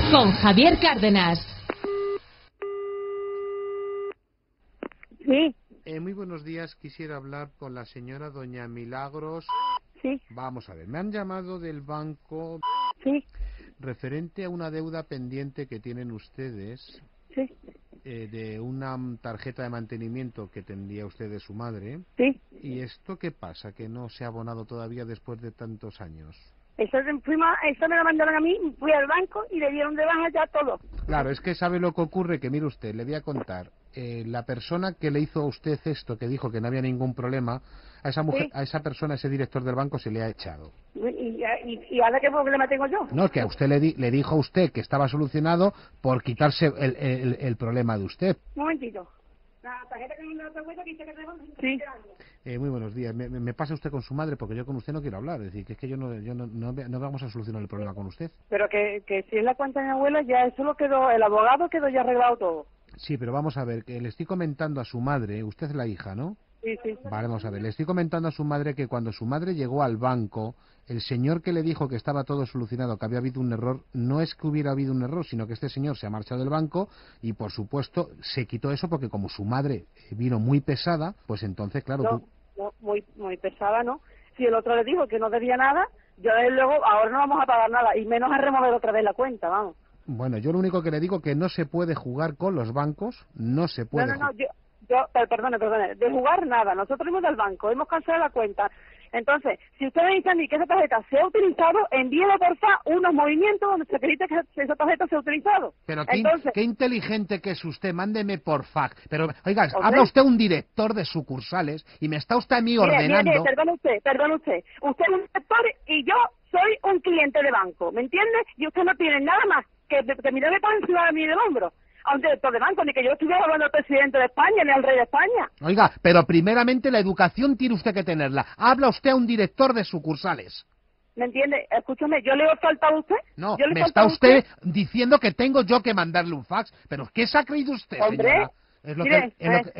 con Javier Cárdenas. Sí. Muy buenos días, quisiera hablar con la señora doña Milagros. Sí. Vamos a ver, me han llamado del banco Sí. referente a una deuda pendiente que tienen ustedes Sí. De una tarjeta de mantenimiento que tendría usted de su madre. Sí. ¿Y esto qué pasa? Que no se ha abonado todavía después de tantos años. Eso me lo mandaron a mí, fui al banco y le dieron de baja ya todo. Claro, es que sabe lo que ocurre, que mire usted, le voy a contar. La persona que le hizo a usted esto, que dijo que no había ningún problema, a esa mujer, Sí. a esa persona, a ese director del banco se le ha echado. ¿Y ahora qué problema tengo yo? No, que a usted le dijo a usted que estaba solucionado por quitarse el problema de usted. Un momentito. La tarjeta que me mandó tu abuelo que dice que tengo... Sí. Muy buenos días. Me pasa usted con su madre porque yo con usted no quiero hablar. Es decir, que es que no vamos a solucionar el problema con usted. Pero que si es la cuenta de mi abuelo, ya eso lo quedó, el abogado quedó ya arreglado todo. Sí, pero vamos a ver, que le estoy comentando a su madre, usted es la hija, ¿no? Sí, sí. Vale, vamos a ver, le estoy comentando a su madre que cuando su madre llegó al banco, el señor que le dijo que estaba todo solucionado, que había habido un error, no es que hubiera habido un error, sino que este señor se ha marchado del banco y, por supuesto, se quitó eso porque como su madre vino muy pesada, pues entonces, claro, No, muy pesada, ¿no? Si el otro le dijo que no debía nada, yo desde luego ahora no vamos a pagar nada, y menos a remover otra vez la cuenta, vamos. Bueno, yo lo único que le digo que no se puede jugar con los bancos, no se puede. No, perdone, de jugar nada. Nosotros hemos del banco, hemos cancelado la cuenta. Entonces, si usted me dice a mí que esa tarjeta se ha utilizado, envíelo porfa unos movimientos donde se acredite que esa tarjeta se ha utilizado. Pero entonces, qué inteligente que es usted, mándeme por fax. Pero, oiga, ¿hombre? habla usted un director de sucursales y me está usted a mí ordenando... Mire, perdone usted. Usted es un director y yo soy un cliente de banco, ¿me entiende? Y usted no tiene nada más que mirarme por encima de mí del hombro. A un director de banco, ni que yo estuviera hablando al presidente de España, ni al rey de España. Oiga, pero primeramente la educación tiene usted que tenerla. Habla usted a un director de sucursales. ¿Me entiende? Escúchame, ¿yo le he faltado a usted? No, ¿Yo le he me está faltado a usted diciendo que tengo yo que mandarle un fax. ¿Pero qué se ha creído usted, hombre, señora? Es lo mire,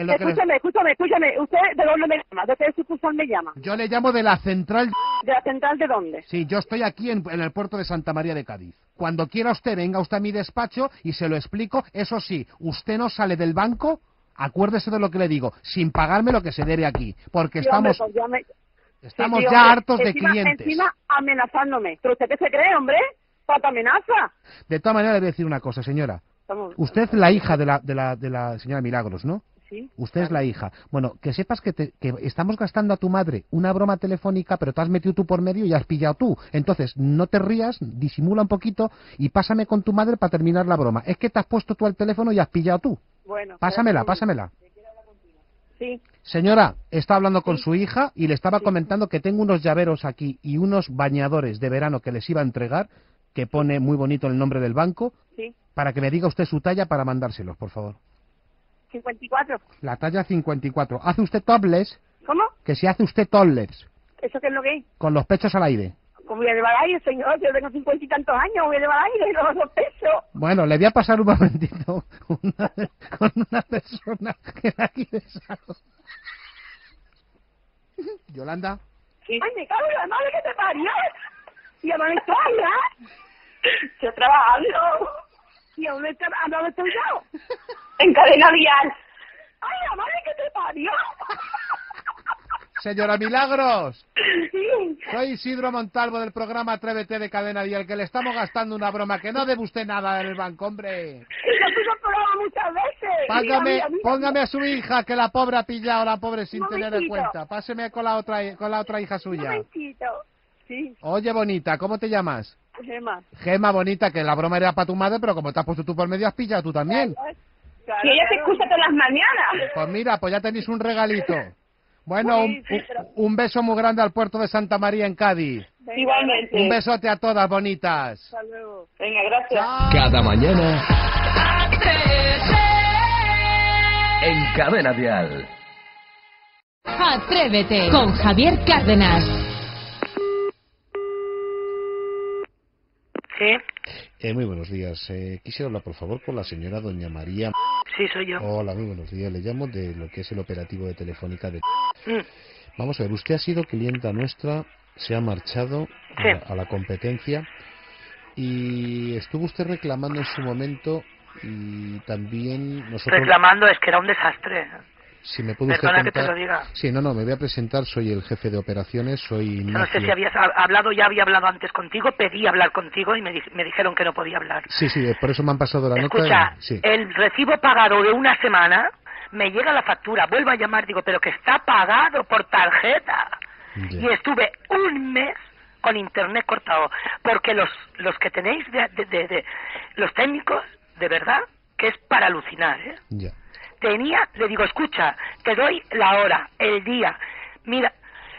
escúchame, ¿usted de dónde me llama? ¿De qué sucursal me llama? Yo le llamo de la central... ¿De la central de dónde? Sí, yo estoy aquí en el puerto de Santa María de Cádiz. Cuando quiera usted, venga usted a mi despacho y se lo explico. Eso sí, usted no sale del banco, acuérdese de lo que le digo, sin pagarme lo que se debe aquí. Porque Sí, estamos... hombre, pues Estamos sí, ya hombre, hartos de clientes. Encima amenazándome. ¿Pero usted qué se cree, hombre? ¿Cuánta amenaza? De todas maneras, le voy a decir una cosa, señora. Usted es la hija de la señora Milagros, ¿no? Sí. Usted es la hija. Bueno, que sepas que estamos gastando a tu madre una broma telefónica, pero te has metido tú por medio y has pillado tú. Entonces, no te rías, disimula un poquito y pásame con tu madre para terminar la broma. Es que te has puesto tú al teléfono y has pillado tú. Bueno. Pásamela. Sí. Señora, está hablando con su hija y le estaba comentando que tengo unos llaveros aquí y unos bañadores de verano que les iba a entregar, que pone muy bonito el nombre del banco, para que me diga usted su talla para mandárselos, por favor. 54. La talla 54. ¿Hace usted topless? ¿Cómo? Que si hace usted topless. ¿Eso qué es lo que es? Con los pechos al aire. ¿Cómo voy a llevar aire, señor? Yo tengo 50 y tantos años, voy a llevar aire y los pechos. Bueno, le voy a pasar un momentito con una persona que la quiere saber. Yolanda. Sí. Ay, me cago en la madre que te parió. Y a dónde estoy, ¿eh? Estoy trabajando. ¿Y a dónde estoy yo? En Cadena Dial. Ay, la madre que te parió. Señora Milagros. Sí. Soy Isidro Montalvo del programa Atrévete de Cadena Dial, que le estamos gastando una broma, que no debe usted nada en el banco, hombre. Yo pido el programa muchas veces. Póngame a su hija, que la pobre ha pillado, la pobre sin tener en momentito. cuenta. Páseme con la otra hija Un suya. momentito. Sí. Oye, bonita, ¿cómo te llamas? Gema. Gema, bonita, que la broma era para tu madre, pero como te has puesto tú por medio, has pillado tú también. Claro, y ella te escucha todas las mañanas. Pues mira, pues ya tenéis un regalito. Bueno, un beso muy grande al puerto de Santa María en Cádiz. Igualmente. Un besote a todas, bonitas. Hasta luego. Venga, gracias. Chao. Cada mañana en Cadena Dial. Atrévete con Javier Cárdenas. Sí. Muy buenos días. Quisiera hablar, por favor, con la señora doña María. Sí, soy yo. Hola, muy buenos días. Le llamo de lo que es el operativo de Telefónica de... Vamos a ver, usted ha sido clienta nuestra, se ha marchado a la competencia Y estuvo usted reclamando en su momento y también nosotros... Reclamando, es que era un desastre. Si me puede usted Perdona contar... que te lo diga. Sí, no, me voy a presentar, soy el jefe de operaciones, soy Ignacio. No sé si habías hablado, ya había hablado antes contigo, pedí hablar contigo y me dijeron que no podía hablar. Sí, por eso me han pasado la Escucha, nota. Sí. el recibo pagado de una semana, me llega la factura, vuelvo a llamar, digo, pero que está pagado por tarjeta. Ya. Y estuve un mes con internet cortado, porque los que tenéis los técnicos, de verdad, que es para alucinar, ¿eh? Ya. Le digo, escucha, te doy la hora, el día, mira,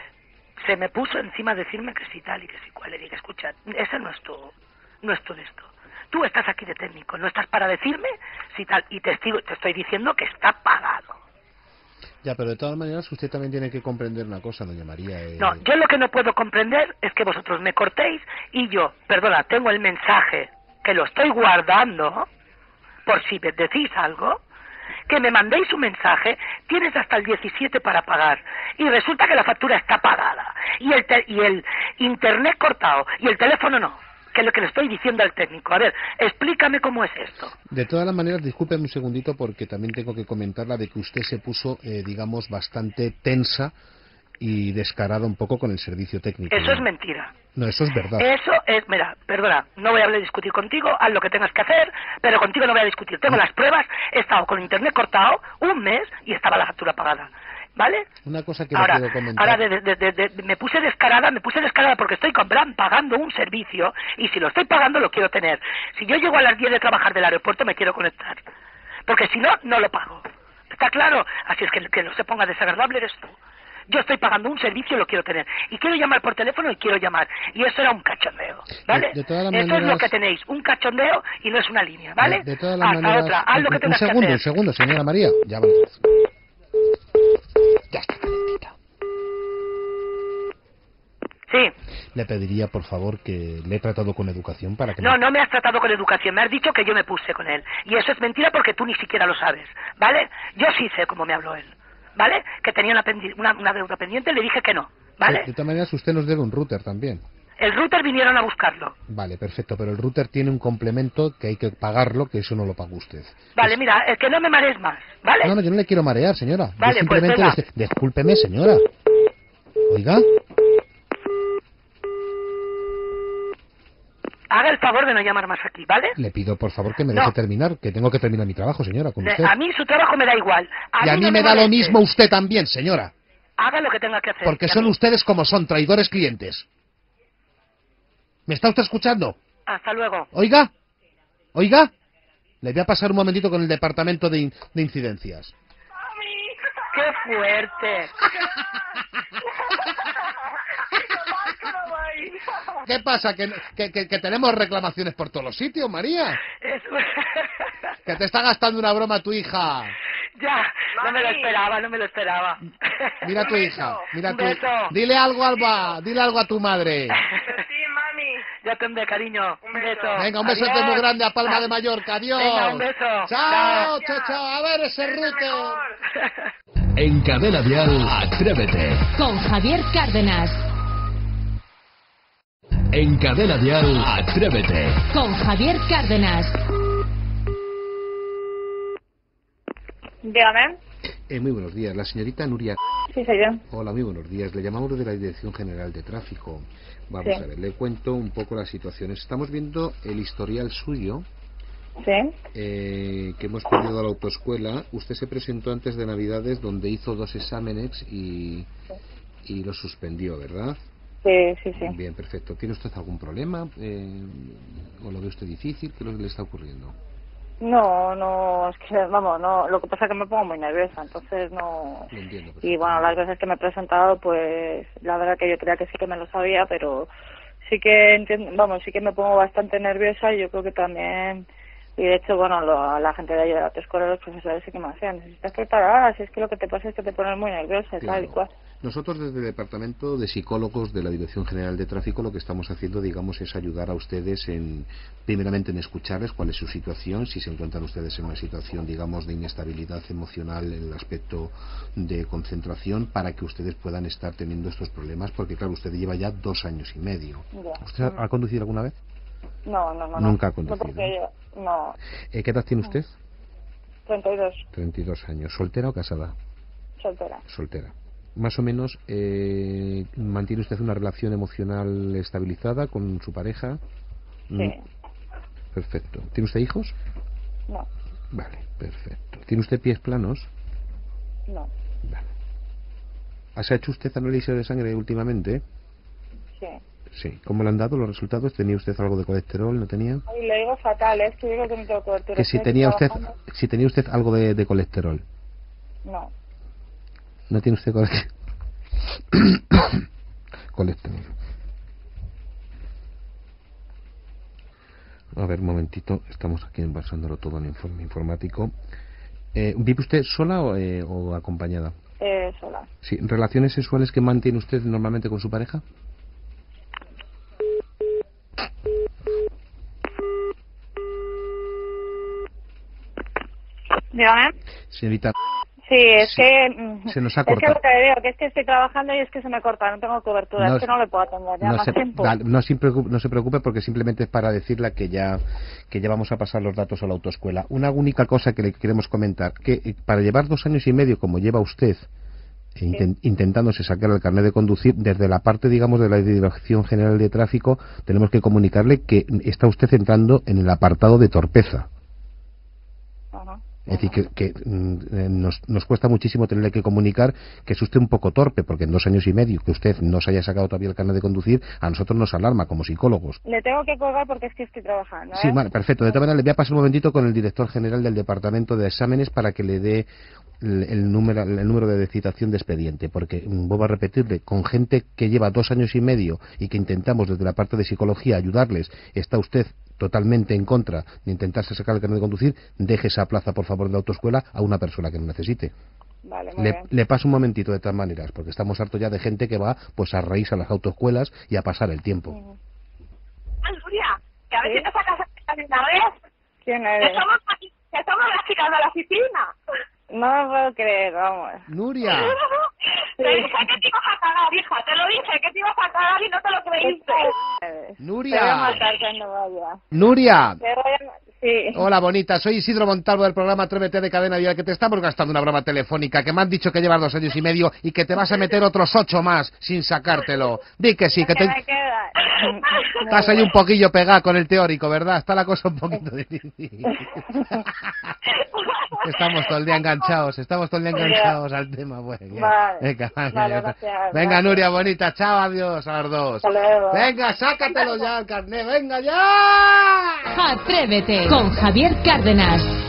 se me puso encima a decirme que sí tal y que sí cual. Le dije, escucha, ese no es tu de esto. Tú estás aquí de técnico, no estás para decirme si tal, y te estoy diciendo que está pagado. Ya, pero de todas maneras usted también tiene que comprender una cosa, doña María. No, yo lo que no puedo comprender es que vosotros me cortéis y yo, perdona, tengo el mensaje que lo estoy guardando por si me decís algo, que me mandéis un mensaje, tienes hasta el 17 para pagar y resulta que la factura está pagada y el internet cortado y el teléfono no, que es lo que le estoy diciendo al técnico. A ver, explícame cómo es esto. De todas las maneras, discúlpeme un segundito porque también tengo que comentarla de que usted se puso, digamos, bastante tensa y descarada un poco con el servicio técnico. Eso ¿no? es mentira. No, eso es verdad. Eso es, mira, perdona, no voy a hablar de discutir contigo, haz lo que tengas que hacer, pero contigo no voy a discutir. Tengo las pruebas, he estado con internet cortado un mes y estaba la factura pagada. ¿Vale? Una cosa que ahora, le puedo comentar. Ahora me puse descarada porque estoy pagando un servicio y si lo estoy pagando lo quiero tener. Si yo llego a las 10 de trabajar del aeropuerto me quiero conectar. Porque si no, no lo pago. ¿Está claro? Así es que no se ponga desagradable eres tú. Yo estoy pagando un servicio y lo quiero tener. Y quiero llamar por teléfono y quiero llamar. Y eso era un cachondeo, ¿vale? De todas las Eso maneras... es lo que tenéis, un cachondeo y no es una línea, ¿vale? De todas las hasta maneras... otra, haz lo que tengas que hacer. Un segundo, señora María. Ya vamos. Ya está calentita. Sí. Le pediría, por favor, que le he tratado con educación para que... No me has tratado con educación, me has dicho que yo me puse con él. Y eso es mentira porque tú ni siquiera lo sabes, ¿vale? Yo sí sé cómo me habló él, ¿vale? Que tenía una deuda pendiente, le dije que no, ¿vale? Sí, de todas maneras, usted nos debe un router también. El router vinieron a buscarlo. Vale, perfecto, pero el router tiene un complemento que hay que pagarlo, que eso no lo paga usted. Vale, mira, el que no me marees más, ¿vale? No, yo no le quiero marear, señora. Vale, yo simplemente pues discúlpeme, señora. Oiga. Haga el favor de no llamar más aquí, ¿vale? Le pido, por favor, que me deje terminar, que tengo que terminar mi trabajo, señora, con usted. A mí su trabajo me da igual. Y a mí me da lo mismo usted también, señora. Haga lo que tenga que hacer. Porque son ustedes como son, traidores clientes. ¿Me está usted escuchando? Hasta luego. Oiga. Le voy a pasar un momentito con el departamento de incidencias. ¡Qué fuerte! ¿Qué pasa? ¿Que tenemos reclamaciones por todos los sitios, María? Que te está gastando una broma tu hija. Ya, no me lo esperaba. Mira a tu hija, Un beso. Dile algo, Alba, dile algo a tu madre. Sí, mami. Ya tendré, cariño. Un beso. Venga, un besote muy grande a Palma de Mallorca. Adiós. Venga, un beso. Chao. A ver ese router. En Cadena Dial, Atrévete. Con Javier Cárdenas. En Cadena Dial, Atrévete. Con Javier Cárdenas. Dígame. Muy buenos días, la señorita Nuria. Sí, soy yo. Hola, muy buenos días. Le llamamos de la Dirección General de Tráfico. Vamos a ver, le cuento un poco la situación. Estamos viendo el historial suyo Sí. que hemos pedido a la autoescuela. Usted se presentó antes de Navidades donde hizo 2 exámenes y los suspendió, ¿verdad? Sí. Bien, perfecto. ¿Tiene usted algún problema? ¿O lo ve usted difícil? ¿Qué es lo que le está ocurriendo? No, es que, vamos, no, lo que pasa es que me pongo muy nerviosa, entonces no... Lo entiendo. Y bueno, las veces que me he presentado, pues, la verdad que yo creía que sí que me lo sabía, pero sí que entiendo, vamos, sí que me pongo bastante nerviosa y yo creo que también... Y de hecho, bueno, a la gente de allí de la autoescuela, los profesores sí que me hacían, necesitas preparar, si es que lo que te pasa es que te pones muy nerviosa, Claro. tal y cual. Nosotros desde el Departamento de Psicólogos de la Dirección General de Tráfico lo que estamos haciendo, digamos, es ayudar a ustedes primeramente en escucharles cuál es su situación, si se encuentran ustedes en una situación, digamos, de inestabilidad emocional en el aspecto de concentración, para que ustedes puedan estar teniendo estos problemas, porque claro, usted lleva ya 2 años y medio. Ya. ¿Usted ha conducido alguna vez? No. Nunca ha No, conducido. porque yo... No. ¿Qué edad tiene usted? 32. 32 años. ¿Soltera o casada? Soltera. Soltera. Más o menos, ¿mantiene usted una relación emocional estabilizada con su pareja? Sí. Perfecto. ¿Tiene usted hijos? No. Vale, perfecto. ¿Tiene usted pies planos? No. Vale. ¿Se ha hecho usted análisis de sangre últimamente? Sí. Sí. ¿Cómo le han dado los resultados? ¿Tenía usted algo de colesterol? ¿No tenía? Ay, le digo fatal, es que digo que no tengo cobertura. Que si Estoy tenía usted, trabajando. si tenía usted algo de colesterol. No. ¿No tiene usted colesterol? A ver, un momentito. Estamos aquí basándolo todo en informe informático. ¿Vive usted sola o acompañada? Sola. Sí. ¿Relaciones sexuales que mantiene usted normalmente con su pareja? Dígame. Señorita, Sí, es Sí, que... se nos ha Es que cortado. lo que le digo, que es que estoy trabajando y es que se me corta, no tengo cobertura, No es que no le puedo atender ya más tiempo. vale, no se preocupe porque simplemente es para decirle que ya vamos a pasar los datos a la autoescuela. Una única cosa que le queremos comentar, que para llevar 2 años y medio como lleva usted, intentándose sacar el carnet de conducir, desde la parte, digamos, de la Dirección General de Tráfico, tenemos que comunicarle que está usted entrando en el apartado de torpeza. Ajá. Es decir, que nos cuesta muchísimo tenerle que comunicar que es usted un poco torpe, porque en 2 años y medio que usted no se haya sacado todavía el carnet de conducir, a nosotros nos alarma como psicólogos. Le tengo que colgar porque es que estoy trabajando, ¿eh? Sí, vale, perfecto. De todas maneras, le voy a pasar un momentito con el director general del Departamento de Exámenes para que le dé el número de citación de expediente, porque, vuelvo a repetirle, con gente que lleva 2 años y medio y que intentamos desde la parte de psicología ayudarles, está usted totalmente en contra de intentarse sacar el carnet de conducir, deje esa plaza, por favor, en la autoescuela a una persona que lo necesite. Vale, muy bien. Le paso un momentito de todas maneras, porque estamos hartos ya de gente que va pues a reírse a las autoescuelas y a pasar el tiempo. Nuria, que a ver ¿Sí? si te sacas de una vez. ¿Quién Que eres? somos las chicas de la oficina. No me puedo creer, vamos. ¡Nuria! Te dije que te ibas a cagar, hija. Te lo dije, que te ibas a cagar y no te lo creíste. ¡Nuria! Te voy a matar cuando vaya. ¡Nuria! Te voy a... Sí. Hola, bonita. Soy Isidro Montalvo del programa Atrévete de Cadena Dial, que te estamos gastando una broma telefónica, que me han dicho que llevas 2 años y medio y que te vas a meter otros 8 más sin sacártelo. Di que sí, que te... Me queda. Estás ahí un poquillo pegada con el teórico, ¿verdad? Está la cosa un poquito difícil. Estamos todo el día enganchados, al tema. Bueno, Vale. Venga, Vale, gracias. venga, Nuria, bonita. Chao, adiós a los dos. Hasta luego. Venga, sácatelo ya el carnet, venga ya. Atrévete con Javier Cárdenas.